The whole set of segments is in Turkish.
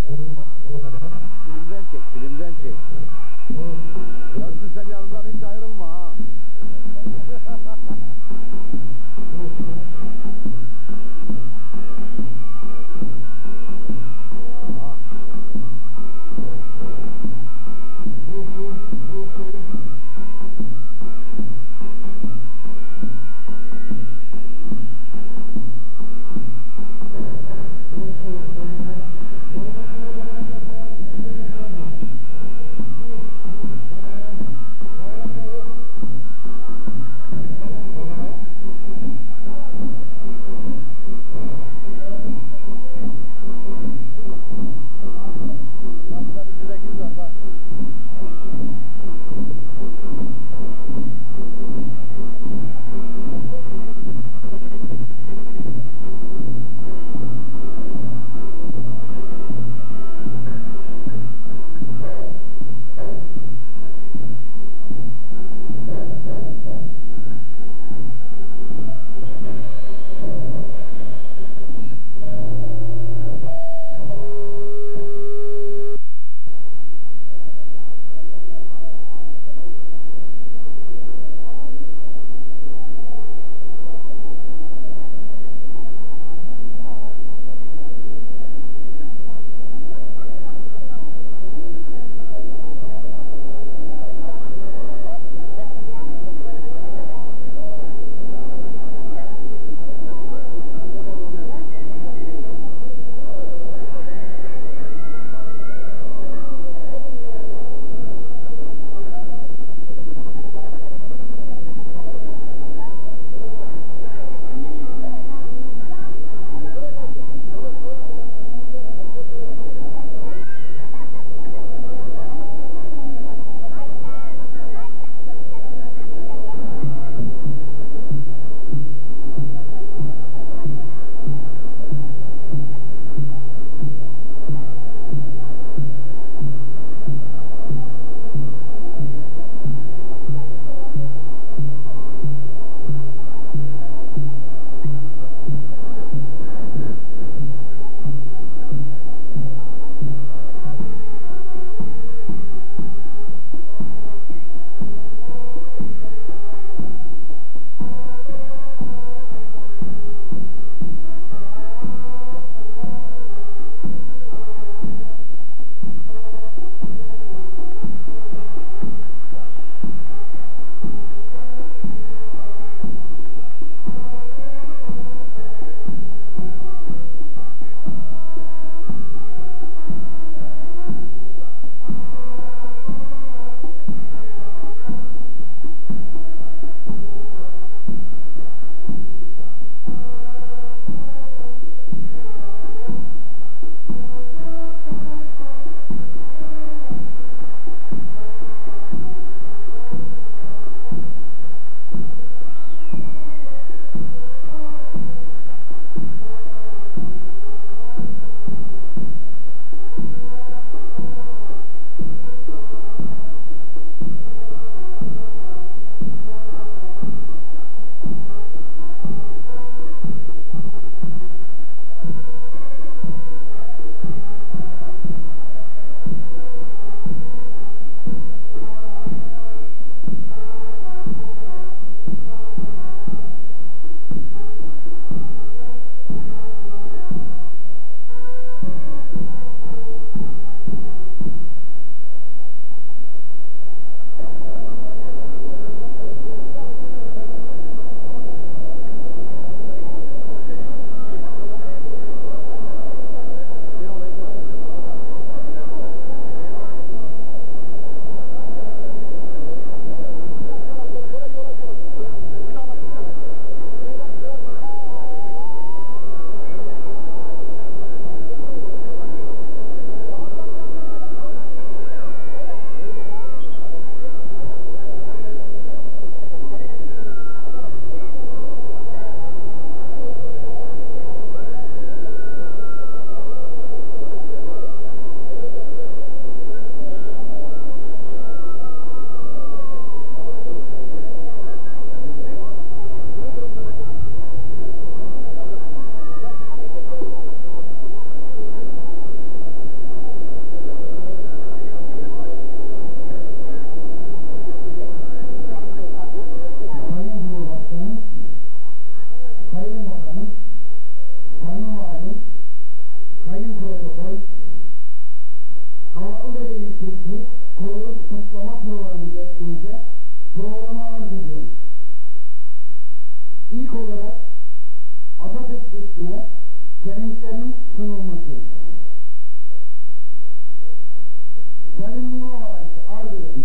Filmden çek, filmden çek. Yasin sen yanımdan hiç ayrılma ha. ilgili kuruluş kutlama programı gereğince programa arz ediyorum. İlk olarak Atatürk büstüne çelenklerin sunulması. Sayın Muğla Valisi arz ederim.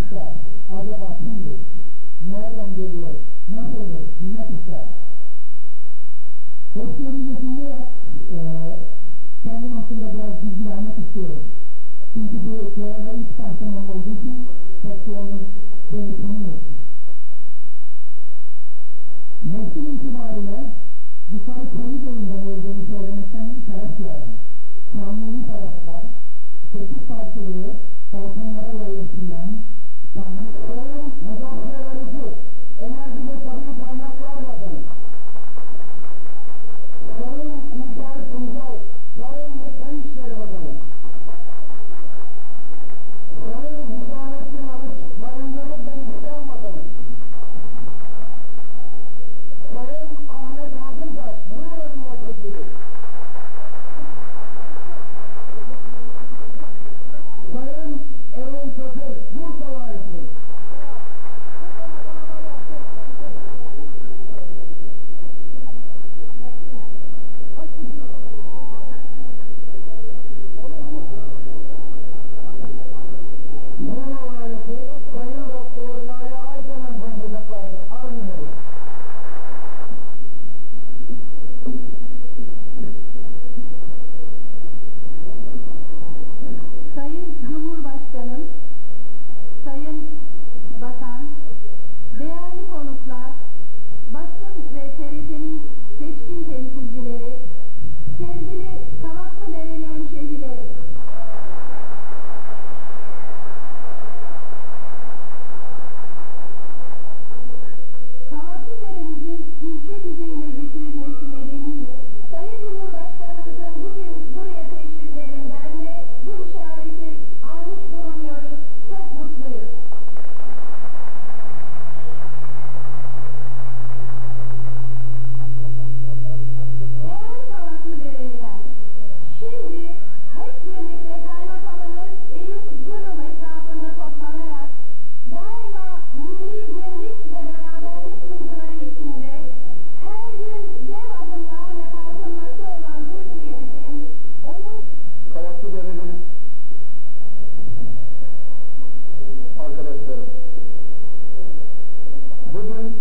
ister? Acaba kimdir? Nereden geliyor? Nasıldır? Bilmek ister. Hoşlarınızı sunarak kendim hakkında biraz bilgi vermek istiyorum. Çünkü bu göreve ilk başlamam olduğu için pek çoğunuz beni tanımıyorsunuz. Neslim itibariyle yukarı kayıt oyundan olduğunu söylemekten şeref duyarım. Kanuni tarafından teklif karşılığı Balkanlara yerleştirilen Sayın Muzaffer Arıcı, Enerji ve Tabii Kaynaklar Bakanı, Sayın İlker Tuncay, Tarım ve Köy İşleri Bakanı, Sayın Hüsamettin Arıç, Bayındırlık ve İstihdam Bakanı, Sayın Ahmet Altıntaş, Muğla Milletvekili, Sayın Erol Çakır, Bursa Valisi, Muğla Valisi, Sayın Doktor Lale Aytemen konuşacaklardır. Armıyoruz. Sayın Cumhurbaşkanım, Sayın Bakan, değerli konuklar, basın ve TRT'nin seçkin temsilcileri, sevgili Kavaklıdereli hemşehrilerim. Kavaklıdere'mizin ilçe düzeyine getirilmesi nedeniyle Sayın Cumhurbaşkanımızın bugün buraya teşriflerinden ve bu işareti almış bulunuyoruz. Çok mutluyuz. Değerli Kavaklıdereliler, şimdi hep birlikte kaymakamımız Eyüp Durum etrafında toplanarak daima milli birlik ve beraberlik duyguları içinde her gün dev adımlarla kalkınmakta olan Türkiye'mizin onun Kavaklıdereli arkadaşlarım, bugün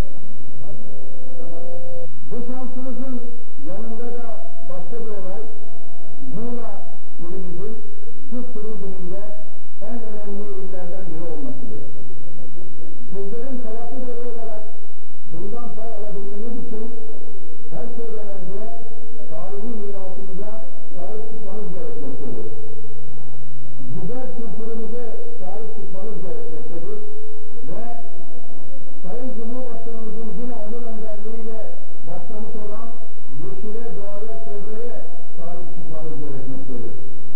bu şansımızın yanında da başka bir olay, Muğla ilimizin Türk turizminde en önemli illerden biri olmasıdır. Sizlerin Kavaklıdere olarak bundan pay alabilmeniz için her şeyden önce tarihi mirasımıza sahip çıkmanız gerekmektedir. Güzel kültürümüze sahip çıkmanız gerekmektedir ve Sayın Cumhurbaşkanımızın yine onun önderliğiyle başlamış olan yeşile, doğaya, çevreye sahip çıkmanız gerekmektedir.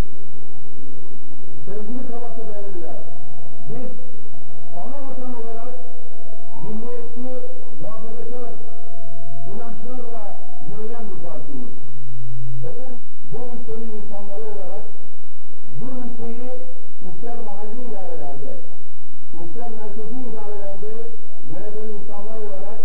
Sevgili Kavaklıdereliler, biz ana vatan olarak milliyetçi, muhafazakar inançlarla yürüyen bir partiyiz. Bu ülkenin insanları olarak bu ülkeyi ister mahalli idarelerde, ister merkezi idarelerde yöneten insanlar olarak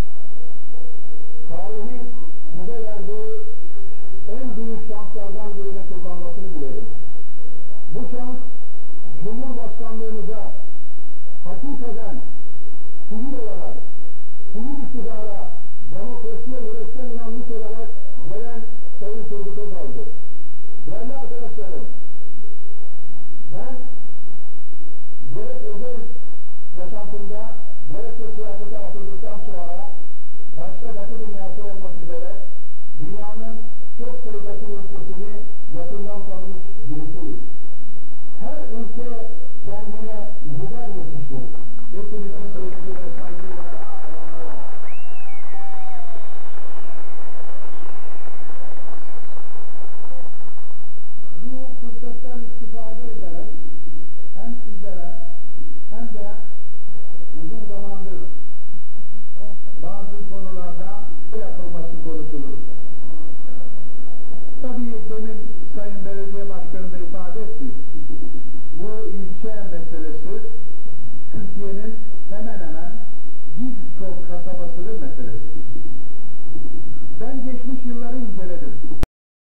tarihin bize verdiği en büyük şanslardan birine kullanmasını dilerim. Bu şans Cumhurbaşkanlığımıza hakikaten sivil olarak, sivil iktidara, demokrasiye yürekten inanmış olarak gelen Sayın Turgut Özal'dır. Değerli arkadaşlarım, ben gerek özel yaşantımda, gerekse siyasete atıldıktan sonra başta Batı dünyası olmak üzere dünyanın çok sayıdaki ülkesini yakından tanımış birisiyim. Her ülke kendine lider yetiştirir. Hepinizi sevgi ve saygıyla selamlıyorum. Bu fırsattan istifade ederek hem sizlere hem de uzun zamandır bazı konularda yapılması konuşulur. Tabii demin Sayın Belediye Başkanı da ifade etti. Bu ilçe meselesi Türkiye'nin hemen hemen birçok kasabasının meselesidir. Ben geçmiş yılları inceledim.